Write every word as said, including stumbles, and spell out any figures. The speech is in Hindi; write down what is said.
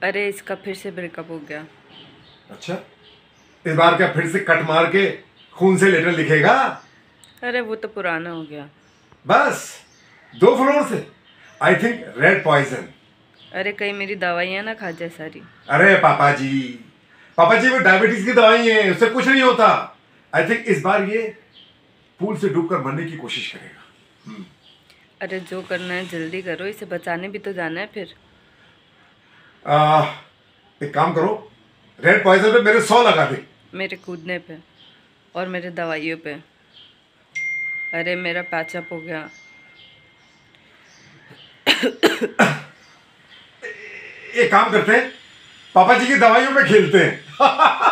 अरे इसका फिर से ब्रेकअप हो गया। अच्छा, इस बार क्या फिर से कट मार के खून से लेटर लिखेगा? अरे वो तो पुराना हो गया। बस दो फ्लोर से? I think red poison. अरे कहीं मेरी दवाइयाँ ना खा जाए सारी। अरे पापा जी, पापा जी वो डायबिटीज की दवाई है, उससे कुछ नहीं होता। आई थिंक इस बार ये पूल से डूबकर मरने की कोशिश करेगा। अरे जो करना है जल्दी करो, इसे बचाने भी तो जाना है फिर। आ, एक काम करो, रेड पॉइजन पे मेरे सौ लगा दे। मेरे कूदने पे और मेरे दवाइयों पे। अरे मेरा पैचअप हो गया। एक काम करते हैं, पापा जी की दवाइयों में खेलते हैं।